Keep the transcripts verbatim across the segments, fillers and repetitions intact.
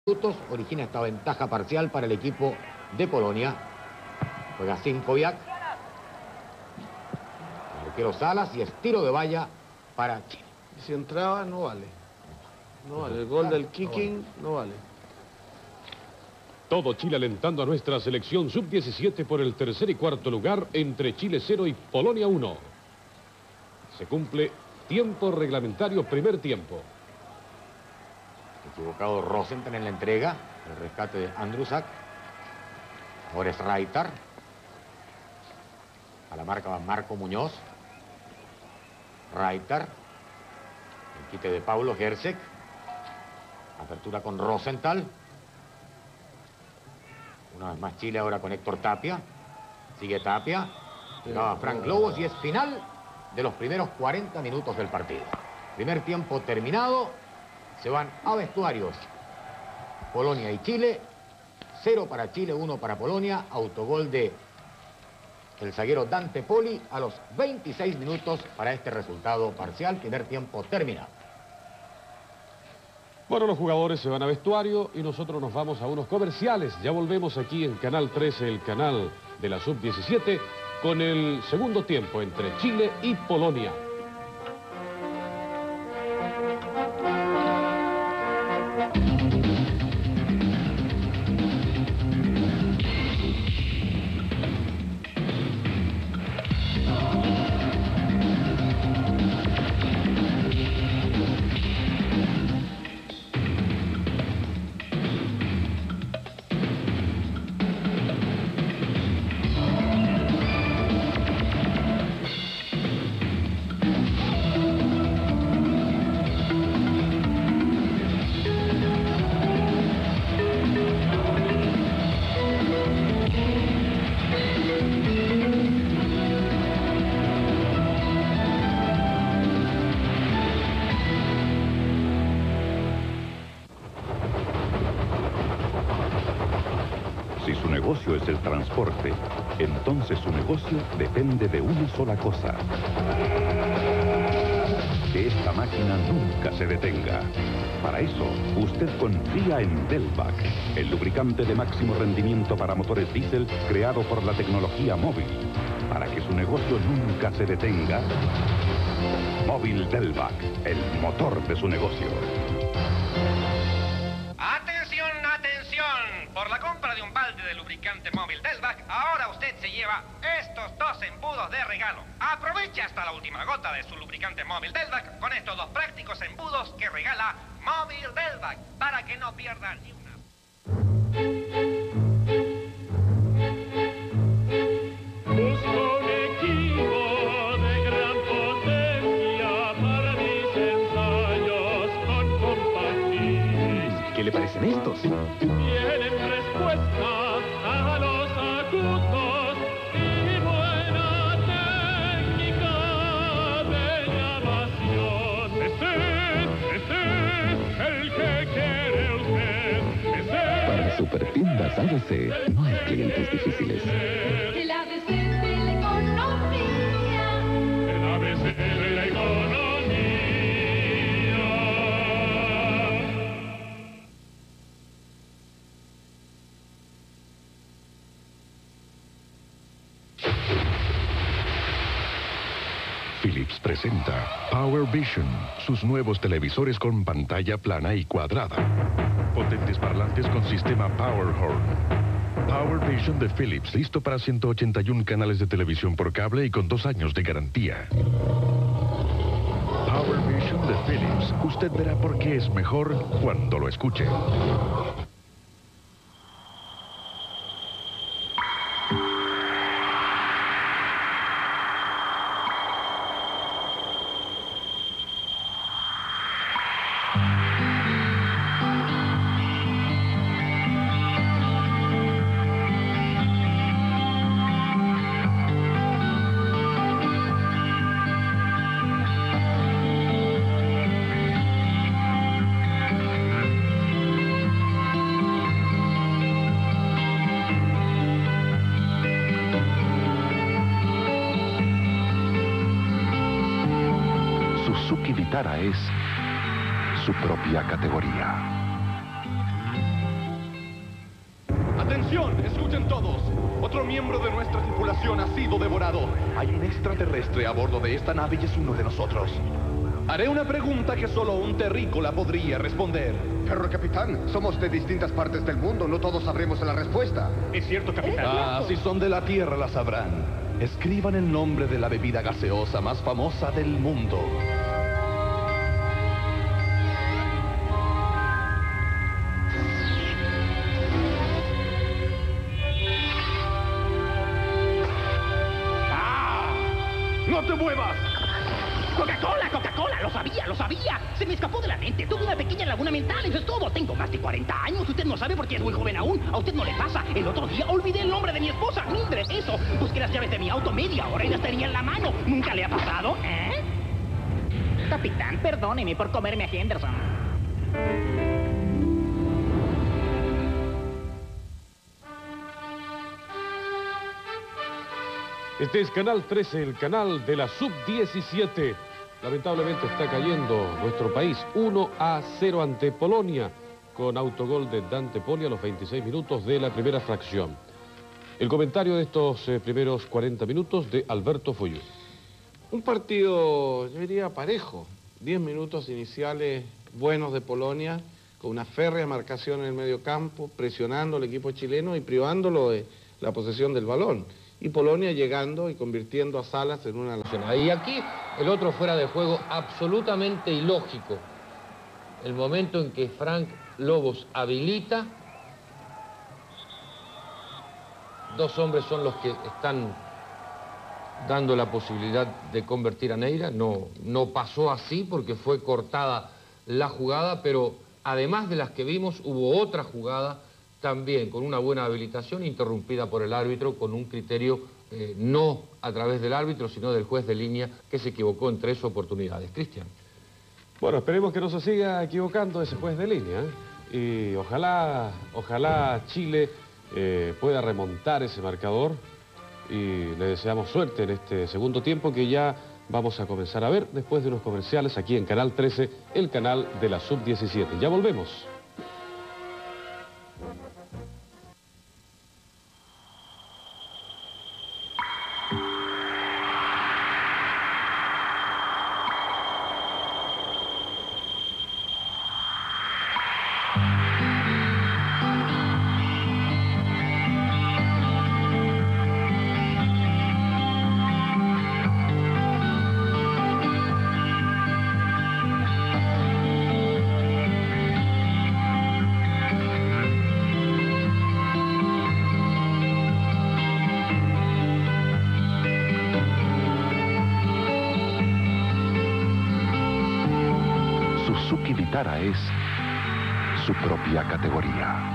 minutos origina esta ventaja parcial para el equipo de Polonia. Juega Sinkoviak. El arquero Salas y estilo de valla para Chile. Si entraba, no vale. No vale. El gol del kicking no vale. Todo Chile alentando a nuestra selección sub diecisiete por el tercer y cuarto lugar entre Chile cero y Polonia uno. Se cumple tiempo reglamentario, primer tiempo. Equivocado Rosenthal en la entrega, el rescate de Andrusak. Ahora es Raitar. A la marca va Marco Muñoz. Raitar. El quite de Paulo Herzeg. Apertura con Rosenthal. Una vez más Chile ahora con Héctor Tapia. Sigue Tapia. Llegaba Frank Lobos y es final de los primeros cuarenta minutos del partido. Primer tiempo terminado. Se van a vestuarios Polonia y Chile. Cero para Chile, uno para Polonia. Autogol de el zaguero Dante Poli a los veintiséis minutos para este resultado parcial. Primer tiempo terminado. Bueno, los jugadores se van a vestuario y nosotros nos vamos a unos comerciales. Ya volvemos aquí en Canal trece, el canal de la sub diecisiete, con el segundo tiempo entre Chile y Polonia. Si su negocio es el transporte, entonces su negocio depende de una sola cosa: que esta máquina nunca se detenga. Para eso, usted confía en Delvac, el lubricante de máximo rendimiento para motores diésel creado por la tecnología móvil. Para que su negocio nunca se detenga, Móvil Delvac, el motor de su negocio. Por la compra de un balde de lubricante móvil Delvac, ahora usted se lleva estos dos embudos de regalo. Aproveche hasta la última gota de su lubricante móvil Delvac con estos dos prácticos embudos que regala Móvil Delvac, para que no pierda ni una. Busco un equipo de gran potencia para mis ensayos con compactis. ¿Qué le parecen estos? Tienen respuesta a los agudos y buena técnica de llamación. Ese, ese, el que quiere usted. Ese. Para Supertiendas A B C no hay clientes difíciles. El A B C de la economía. El A B C de la economía. Philips presenta Power Vision, sus nuevos televisores con pantalla plana y cuadrada. Potentes parlantes con sistema Power Horn. Power Vision de Philips, listo para ciento ochenta y uno canales de televisión por cable y con dos años de garantía. Power Vision de Philips. Usted verá por qué es mejor cuando lo escuche. Suzuki Vitara es su propia categoría. Atención, escuchen todos. Otro miembro de nuestra tripulación ha sido devorado. Hay un extraterrestre a bordo de esta nave y es uno de nosotros. Haré una pregunta que solo un terrícola podría responder. Pero, capitán, somos de distintas partes del mundo. No todos sabremos la respuesta. Es cierto, capitán. Ah, si son de la Tierra la sabrán. Escriban el nombre de la bebida gaseosa más famosa del mundo. ¡No te muevas! ¡Coca-Cola, Coca-Cola! ¡Lo sabía, lo sabía! Se me escapó de la mente. Tuve una pequeña laguna mental, eso es todo. Tengo más de cuarenta años. Usted no sabe porque es muy joven aún. A usted no le pasa. El otro día olvidé el nombre de mi esposa, Mildred. Eso. Busqué las llaves de mi auto media hora y las tenía en la mano. ¿Nunca le ha pasado? ¿Eh? Capitán, perdóneme por comerme a Henderson. Este es Canal trece, el canal de la sub diecisiete. Lamentablemente está cayendo nuestro país uno a cero ante Polonia, con autogol de Dante Poli a los veintiséis minutos de la primera fracción. El comentario de estos eh, primeros cuarenta minutos de Alberto Foyú. Un partido, yo diría, parejo. diez minutos iniciales buenos de Polonia, con una férrea marcación en el medio campo, presionando al equipo chileno y privándolo de la posesión del balón. Y Polonia llegando y convirtiendo a Salas en una... Y aquí el otro fuera de juego absolutamente ilógico. El momento en que Frank Lobos habilita, dos hombres son los que están dando la posibilidad de convertir a Neira. No, no pasó así porque fue cortada la jugada, pero además de las que vimos hubo otra jugada también con una buena habilitación interrumpida por el árbitro con un criterio eh, no a través del árbitro, sino del juez de línea que se equivocó en tres oportunidades. Cristian. Bueno, esperemos que no se siga equivocando ese juez de línea, ¿eh? Y ojalá, ojalá Chile eh, pueda remontar ese marcador y le deseamos suerte en este segundo tiempo que ya vamos a comenzar a ver después de unos comerciales aquí en Canal trece, el canal de la sub diecisiete. Ya volvemos. Suzuki Vitara es su propia categoría.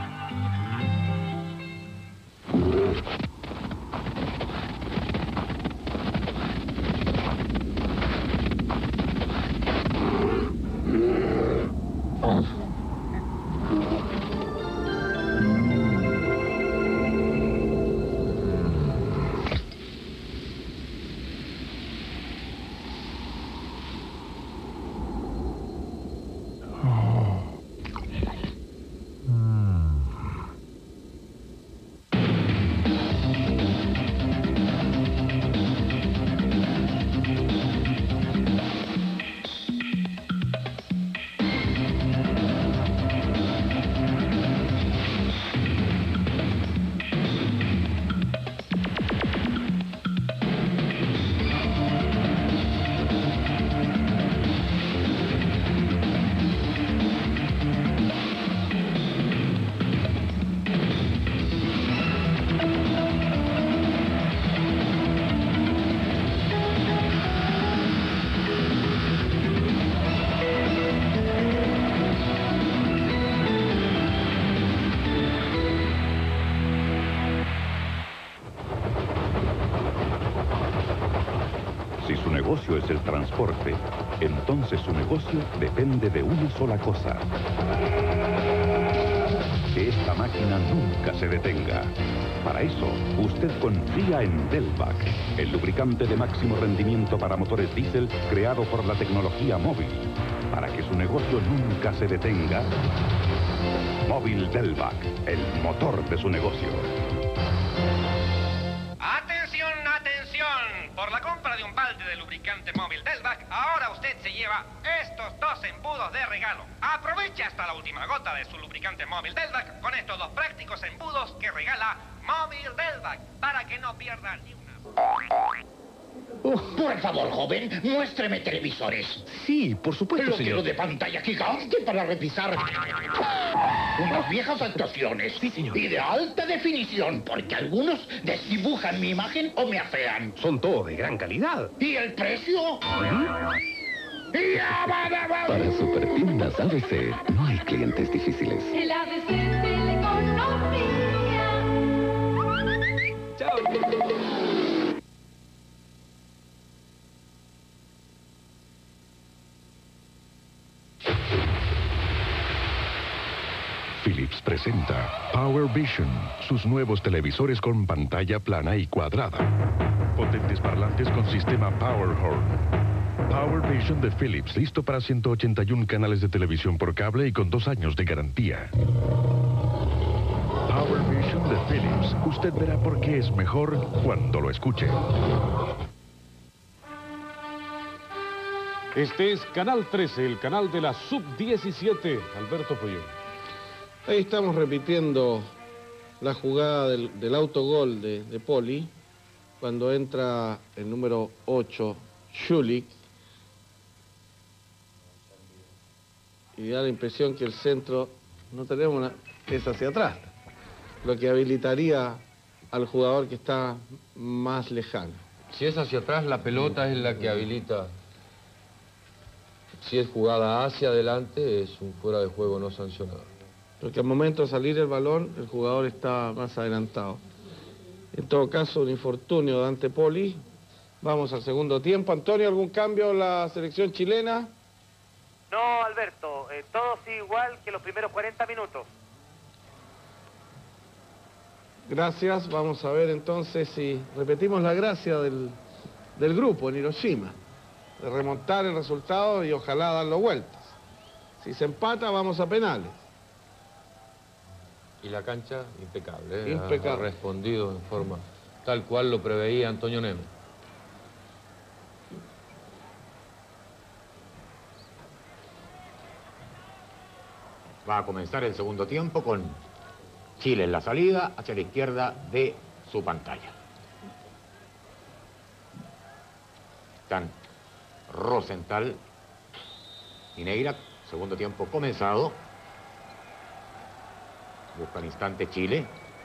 Si su negocio es el transporte, entonces su negocio depende de una sola cosa. Que esta máquina nunca se detenga. Para eso, usted confía en Delvac, el lubricante de máximo rendimiento para motores diésel creado por la tecnología móvil. Para que su negocio nunca se detenga, Móvil Delvac, el motor de su negocio. ¡Atención, atención! Por la compra de un balde de lubricante móvil Delvac, ahora usted se lleva estos dos embudos de regalo. Aproveche hasta la última gota de su lubricante móvil Delvac con estos dos prácticos embudos que regala Móvil Delvac, para que no pierda ni una. Por favor, joven, muéstreme televisores. Sí, por supuesto, Lo señor. quiero de pantalla gigante para revisar unas viejas actuaciones. Sí, señor. Y de alta definición, porque algunos desdibujan mi imagen o me afean. Son todos de gran calidad. ¿Y el precio? Para Supertiendas A B C no hay clientes difíciles. El A B C de la economía. Chao. Philips presenta Power Vision, sus nuevos televisores con pantalla plana y cuadrada. Potentes parlantes con sistema Power Horn. Power Vision de Philips, listo para ciento ochenta y uno canales de televisión por cable y con dos años de garantía. Power Vision de Philips. Usted verá por qué es mejor cuando lo escuche. Este es Canal trece, el canal de la sub diecisiete. Alberto Puyol. Ahí estamos repitiendo la jugada del, del autogol de, de Poli, cuando entra el número ocho, Schulich, y da la impresión que el centro no tenemos una, es hacia atrás, lo que habilitaría al jugador que está más lejano. Si es hacia atrás, la pelota es la que habilita. Si es jugada hacia adelante, es un fuera de juego no sancionado. Porque al momento de salir el balón, el jugador está más adelantado. En todo caso, un infortunio de Dante Poli. Vamos al segundo tiempo. Antonio, ¿algún cambio en la selección chilena? No, Alberto, eh, todo sigue igual que los primeros cuarenta minutos. Gracias. Vamos a ver entonces si repetimos la gracia del, del grupo en Hiroshima. De remontar el resultado y ojalá darlo vueltas. Si se empata, vamos a penales. Y la cancha, impecable. ¿eh? Impecable. Ha respondido en forma tal cual lo preveía Antonio Neme. Va a comenzar el segundo tiempo con Chile en la salida hacia la izquierda de su pantalla. Están Rosenthal y Neira. Segundo tiempo comenzado. Busca el instante Chile.